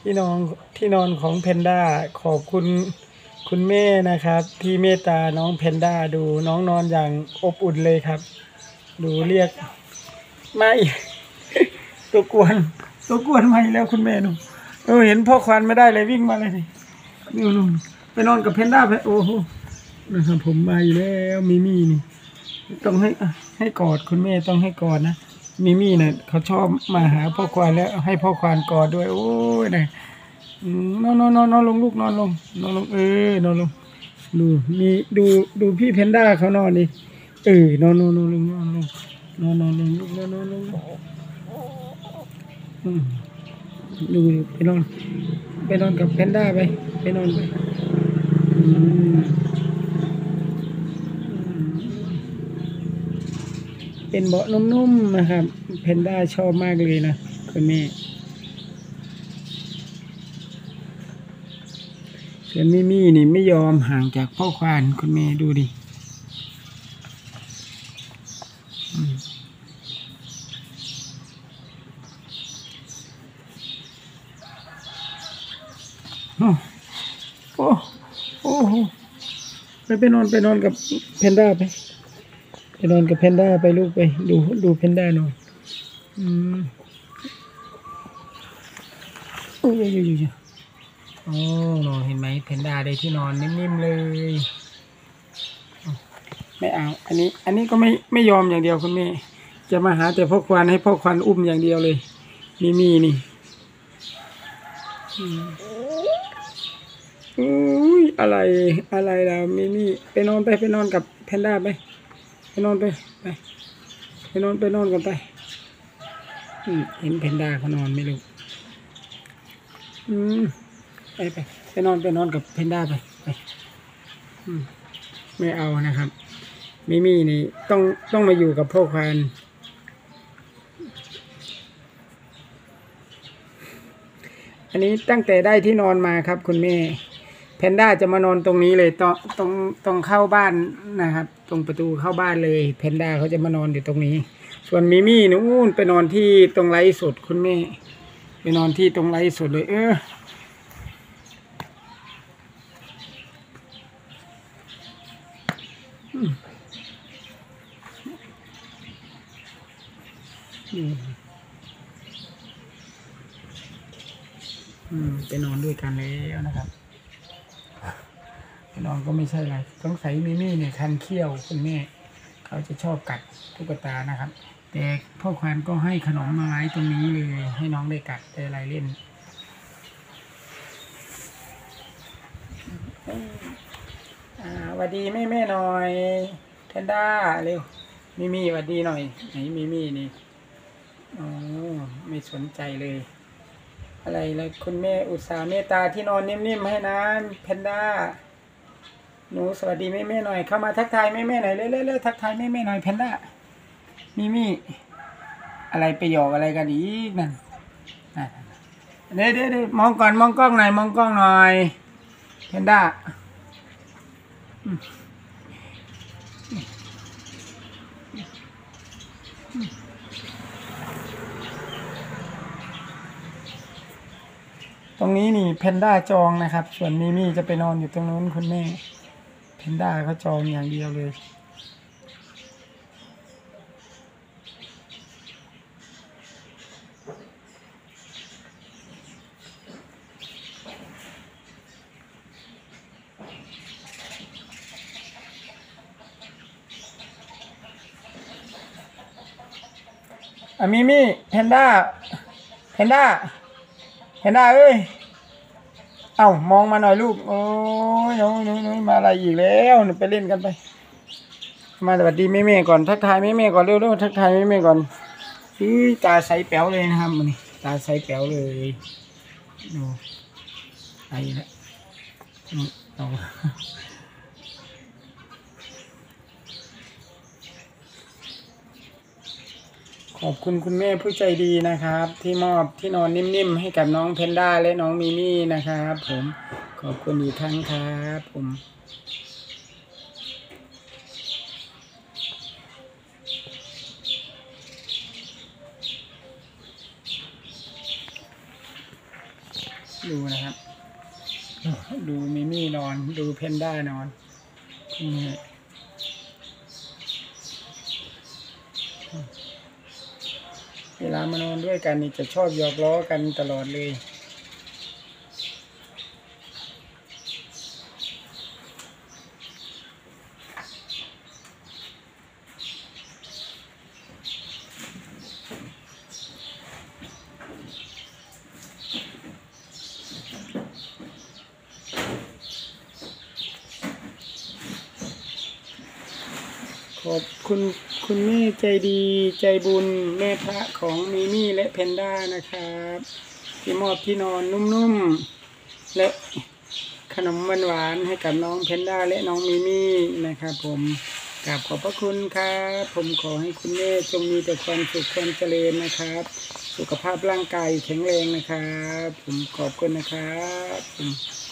ที่นอนของแพนด้าขอบคุณคุณแม่นะครับที่เมตตาน้องแพนด้าดูน้องนอนอย่างอบอุ่นเลยครับดูเรียกไม่ตัวกวนมาอีกแล้วคุณแม่หนูเห็นพ่อควานไม่ได้เลยวิ่งมาเลยนี่นู่นไปนอนกับแพนด้าไปโอ้โหนะครับผมมาอยู่แล้วมิมี่นี่ต้องให้กอดคุณแม่ต้องให้กอดนะมิมี่เนี่ยเขาชอบมาหาพ่อควานแล้วให้พ่อควานกอดด้วยโอ้ยเนี่ยนอนลงลูกนอนลงนอนลงนอนลงดูพี่แพนด้าเขานอนดินอนลงลูกนอนลงดูไปนอนกับแพนด้าไปนอนไปเป็นเบาะนุ่มๆนะครับแพนด้าชอบมากเลยนะคุณแม่ส่วนมิมี่นี่ไม่ยอมห่างจากพ่อควานคุณแม่ดูดิโอ้โหไปนอนกับแพนด้าไปนอนกับแพนด้าไปลูกไปดูแพนด้านอนโอ้ยโอ้นอนเห็นไหมแพนด้าได้ที่นอนนิ่มๆเลยไม่เอาอันนี้ก็ไม่ยอมอย่างเดียวคุณแม่จะมาหาแต่พ่อควานให้พ่อควานอุ้มอย่างเดียวเลยนี่อุ้ยอะไรล่ะมี่ไปนอนกับแพนด้าไปนอนกันไปเห็นแพนด้าเขานอนไม่รู้ไปนอนกับแพนด้าไปไม่เอานะครับมี่นี่ต้องมาอยู่กับพ่อควานอันนี้ตั้งแต่ได้ที่นอนมาครับคุณแม่แพนด้าจะมานอนตรงนี้เลยตรงเข้าบ้านนะครับตรงประตูเข้าบ้านเลยแพนด้าเขาจะมานอนอยู่ตรงนี้ส่วนมิมี่นู่นไปนอนที่ตรงไร่สดคุณแม่ไปนอนที่ตรงไร่สดเลยไปนอนด้วยกันแล้วนะครับไปนอนก็ไม่ใช่อะไรต้องใส่มิมี่เนี่ยคันเขี้ยวคุณแม่เขาจะชอบกัดตุ๊กตานะครับแต่พ่อควานก็ให้ขนมมาไว้ตรงนี้เลยให้น้องได้กัดได้อะไรเล่นสวัสดีแม่หน่อยแพนด้าเร็วมิมี่สวัสดีหน่อยไหนมิมี่นี่ไม่สนใจเลยอะไรเลยคุณแม่อุตส่าห์เมตตาที่นอนนิ่มๆให้นะแพนด้าหนูสวัสดีแม่หน่อยเข้ามาทักทายแม่หน่อยเร็วทักทายแม่หน่อยแพนด้ามิมี่อะไรไปหยอกอะไรกันอีกนั่นเดี๋ยวมองก่อนมองกล้องหน่อยแพนด้าตรงนี้นี่แพนด้าจองนะครับส่วนมิมี่จะไปนอนอยู่ตรงนู้นคุณแม่แพนด้าเขาจองอย่างเดียวเลยมิมี่แพนด้าเอ้ยมองมาหน่อยลูกโอ้ยน้อยมาอะไรอีกแล้วไปเล่นกันไปมาสวัสดีแม่ก่อนทักทายแม่ก่อนเร็วทักทายแม่ก่อนตาใสแป๋วเลยนะครับมันนี่ตาใสแป๋วเลยดูไอ้ละขอบคุณคุณแม่ผู้ใจดีนะครับที่มอบที่นอนนิ่มๆให้กับน้องแพนด้าและน้องมิมี่นะครับผมขอบคุณอีกครั้งครับผมดูนะครับดูมิมี่นอนดูเพนด้านอนนี่เวลามานอนด้วยกันนี่จะชอบหยอกล้อกันตลอดเลยขอบคุณคุณแม่ใจดีใจบุญแม่พระของมิมี่และเพนด้านะครับที่มอบที่นอนนุ่มๆและขนมหวานๆให้กับน้องเพนด้าและน้องมิมี่นะครับผมกราบขอบพระคุณครับผมขอให้คุณแม่จงมีแต่ความสุขความเจริญนะครับสุขภาพร่างกายแข็งแรงนะครับผมขอบคุณนะครับ